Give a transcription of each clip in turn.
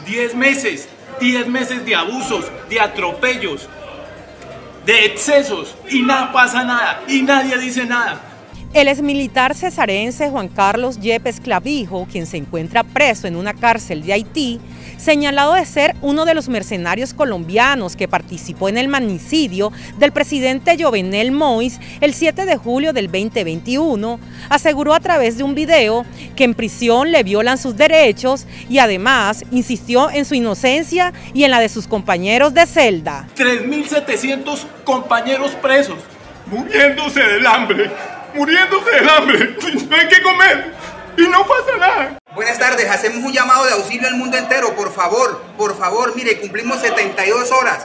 10 meses de abusos, de atropellos, de excesos, y nada pasa nada, y nadie dice nada. El exmilitar cesarense Juan Carlos Yepes Clavijo, quien se encuentra preso en una cárcel de Haití, señalado de ser uno de los mercenarios colombianos que participó en el magnicidio del presidente Jovenel Moïse el 7 de julio del 2021, aseguró a través de un video que en prisión le violan sus derechos y además insistió en su inocencia y en la de sus compañeros de celda. 3.700 compañeros presos, muriéndose del hambre. Muriéndose del hambre, no hay que comer y no pasa nada. Buenas tardes, hacemos un llamado de auxilio al mundo entero, por favor, mire, cumplimos 72 horas,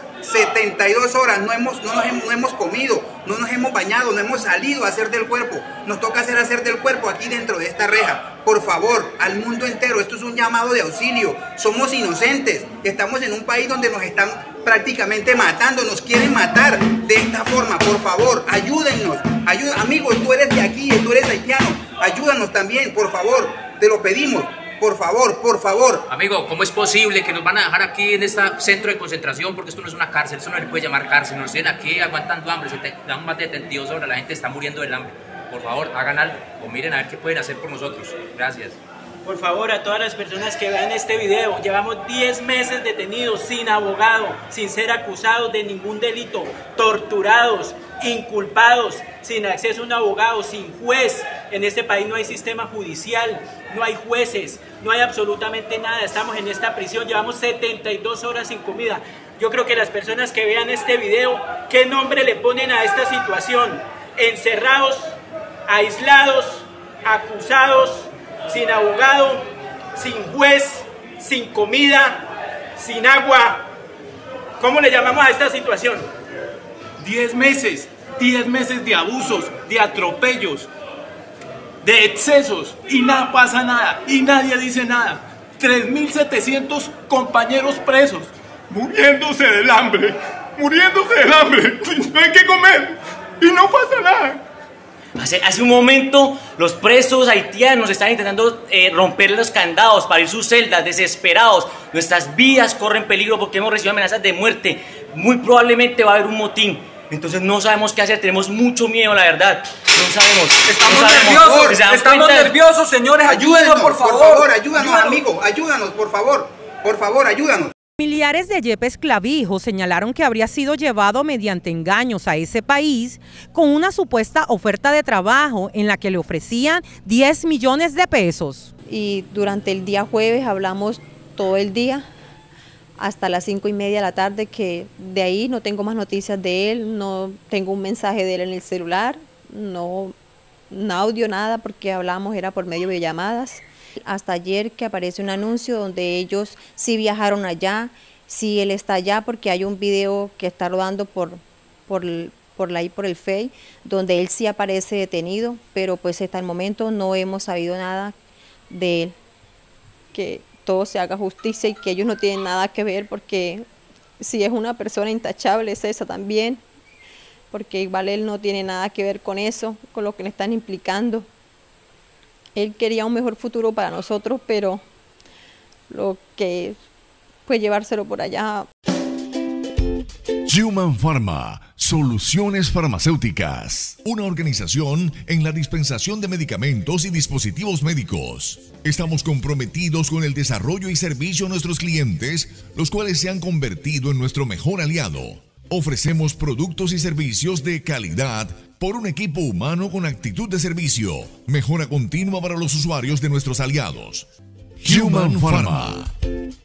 no hemos comido, no nos hemos bañado, no hemos salido a hacer del cuerpo, nos toca hacer del cuerpo aquí dentro de esta reja. Por favor, al mundo entero, esto es un llamado de auxilio, somos inocentes, estamos en un país donde nos están prácticamente matando, nos quieren matar de esta forma. Por favor, ayúdennos, amigos, tú eres de aquí, tú eres haitiano, ayúdanos también, por favor, te lo pedimos, por favor. Amigo, ¿cómo es posible que nos van a dejar aquí en este centro de concentración? Porque esto no es una cárcel, eso no le puede llamar cárcel, nos tienen aquí aguantando hambre, dan más de 72 horas, la gente está muriendo del hambre. Por favor, hagan algo, o miren a ver qué pueden hacer por nosotros. Gracias. Por favor, a todas las personas que vean este video, llevamos 10 meses detenidos, sin abogado, sin ser acusados de ningún delito, torturados, inculpados, sin acceso a un abogado, sin juez. En este país no hay sistema judicial, no hay jueces, no hay absolutamente nada. Estamos en esta prisión, llevamos 72 horas sin comida. Yo creo que las personas que vean este video, ¿qué nombre le ponen a esta situación? Encerrados, aislados, acusados, sin abogado, sin juez, sin comida, sin agua. ¿Cómo le llamamos a esta situación? 10 meses de abusos, de atropellos, de excesos, y nada pasa nada, y nadie dice nada. 3.700 compañeros presos, muriéndose del hambre, no hay que comer, y no pasa nada. Hace un momento los presos haitianos están intentando romper los candados para ir a sus celdas, desesperados. Nuestras vidas corren peligro porque hemos recibido amenazas de muerte. Muy probablemente va a haber un motín. Entonces no sabemos qué hacer, tenemos mucho miedo, la verdad. No sabemos. Estamos nerviosos, señores. Ayúdenos, por favor. Ayúdanos, amigo. Ayúdanos, por favor. Por favor, ayúdanos. Familiares de Yepes Clavijo señalaron que habría sido llevado mediante engaños a ese país con una supuesta oferta de trabajo en la que le ofrecían 10 millones de pesos. Y durante el día jueves hablamos todo el día, hasta las 5:30 de la tarde, que de ahí no tengo más noticias de él, no tengo un mensaje de él en el celular, no audio, nada, porque hablamos era por medio de llamadas. Hasta ayer que aparece un anuncio donde ellos sí viajaron allá, sí él está allá, porque hay un video que está rodando por el Face, donde él sí aparece detenido, pero pues hasta el momento no hemos sabido nada de él. Que todo se haga justicia y que ellos no tienen nada que ver, porque si es una persona intachable es esa también, porque igual él no tiene nada que ver con eso, con lo que le están implicando. Él quería un mejor futuro para nosotros, pero lo que fue llevárselo por allá. Human Pharma, soluciones farmacéuticas. Una organización en la dispensación de medicamentos y dispositivos médicos. Estamos comprometidos con el desarrollo y servicio a nuestros clientes, los cuales se han convertido en nuestro mejor aliado. Ofrecemos productos y servicios de calidad por un equipo humano con actitud de servicio. Mejora continua para los usuarios de nuestros aliados. Human Pharma.